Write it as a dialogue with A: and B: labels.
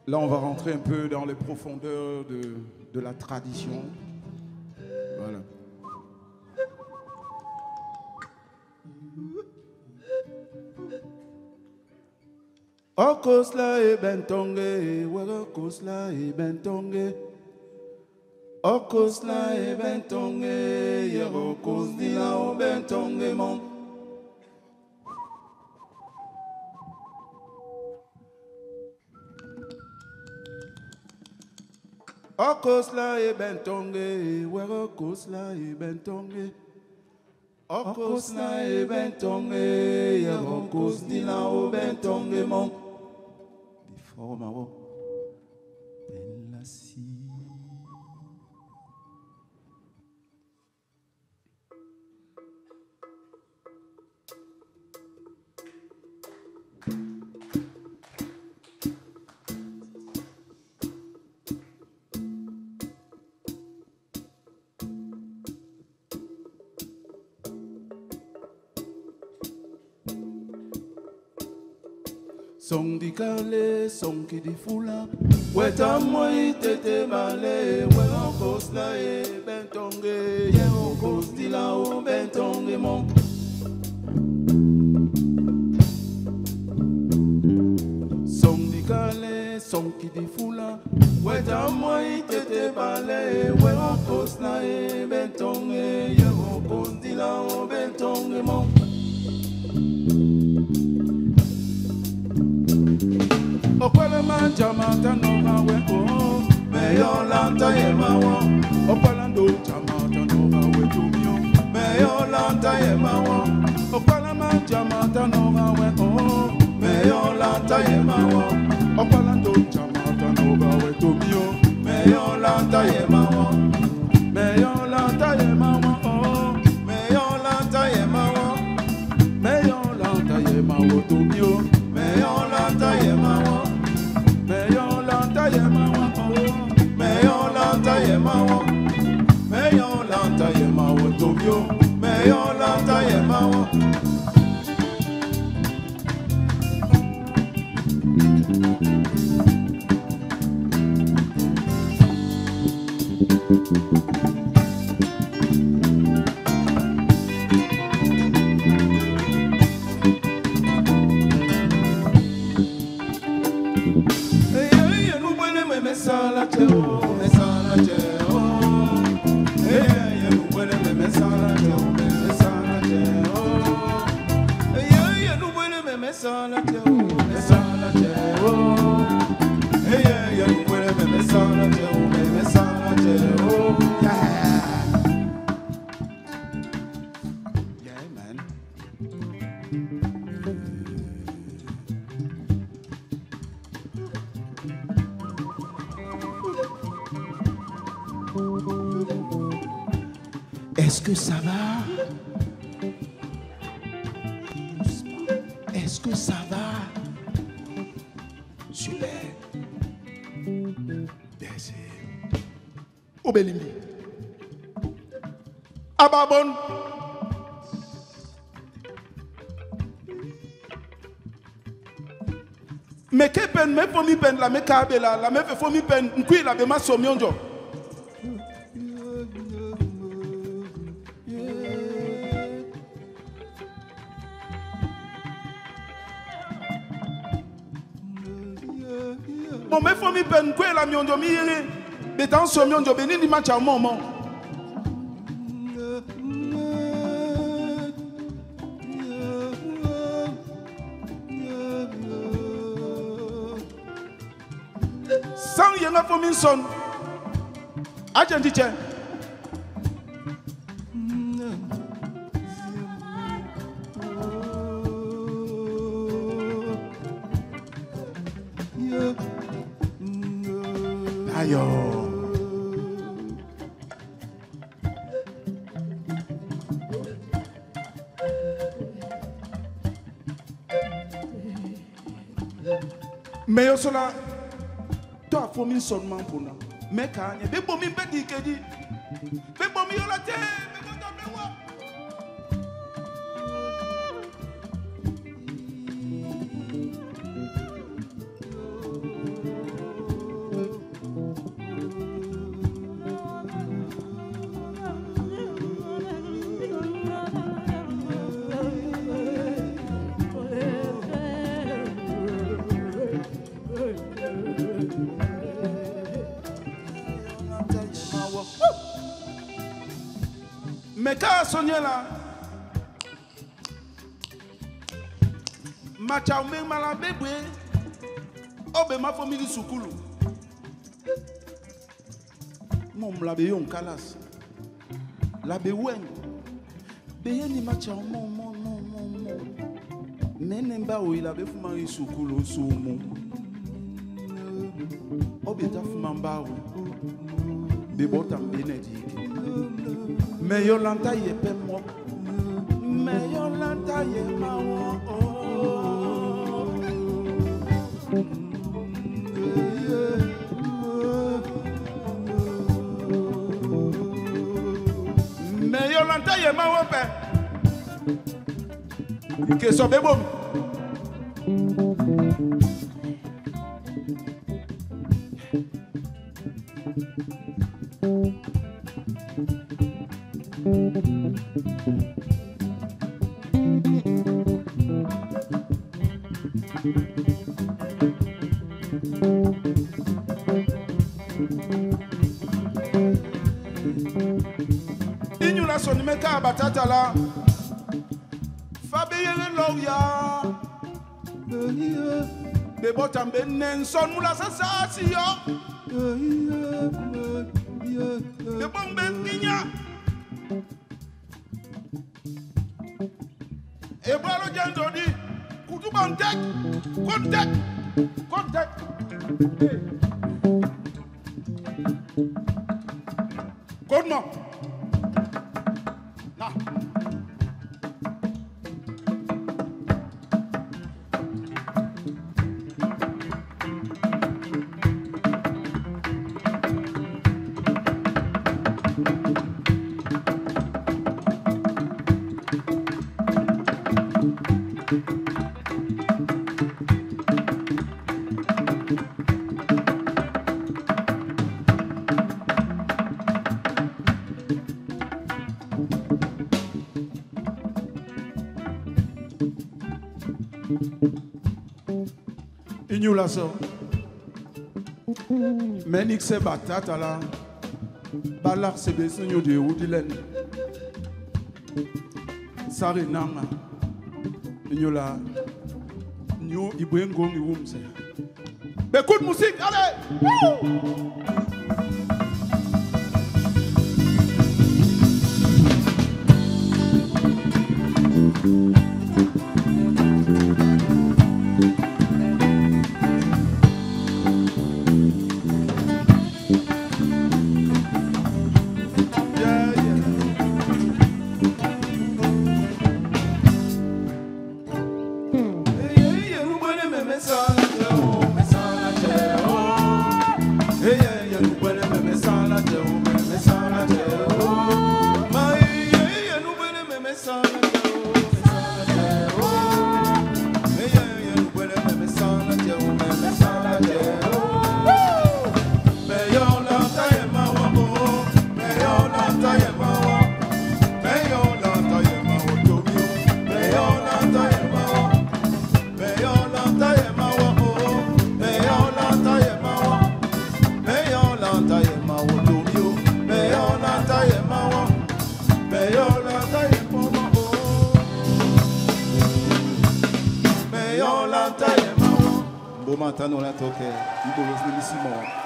A: Là, on va rentrer un peu dans les profondeurs de la tradition. Voilà. Okosla e bentonge, okosla e bentonge. Okosla e bentonge, yerokos dila o bentonge mon. Okosla e bentonge, okosla e bentonge. Okosla e bentonge, yerokos dila o bentonge mon. Forma bella si. Song di kale, song ki di fula. Weta moi tete male, wera kos la e bentonge, yero kos di la o bentonge mon. Song di kale, song ki di fula. Weta moi tete male, wera kos la e bentonge, yero kos di la o bentonge mon. Okwala manja mata no gawe o me yo lanta ye mawo. Okwala ndo chamata no gawe tumio me yo lanta ye mawo. Okwala manja mata no gawe o me yo lanta ye mawo. Okwala ndo chamata no gawe tumio me yo lanta ye mawo. Me yo lanta ye mawo o me yo lanta ye mawo. Me yo lanta ye mawo tumio me yo lanta ye mawo. Est-ce que ça va? Est-ce que ça va? Super. Merci. Obelimbi. Ababon. Mais que peine, mais pour mi peine la me kabela, la me fait pour mi peine, n'kui la be ma somionjo. Bon, mais faut mi peine, n'kui la mionjo mi yere, betan somionjo beni di matcha moment. Sans yenga for min son. Agentiche. Ayo. Mais yo cela toi faut min sonnement pour nous. Mais quand il y a des bombes qui disent, des bombes qui ont la tête, Mais quand Sonia là, ma chaume malabé, oh ben ma famille soukulu. Mon labé on calas, labé oueng, béyé ni ma chaume mon. Menemba où il avait fumé soukulu soumou. Oh ben ta fumamba ou, bébotam bénédique. Mais Yolanta y est pas moi. Mais Yolanta y est ma moi. Mais Yolanta y est ma moi. Que ça fait bon. Ignora son meka batata la. Fabien Loya. De botam benen son mula sensation. De bon ben niña. E balo jando di kutu bantek kontek. Kodmo. Na. Ignula so. Menik se batata la. Balak se besenyo de Oudilen. Sari nanga. Ignula. Nyo ibwengo mi wumse. Écoute musique, allez! Woo! Bon matin, on a toqué. Il faut le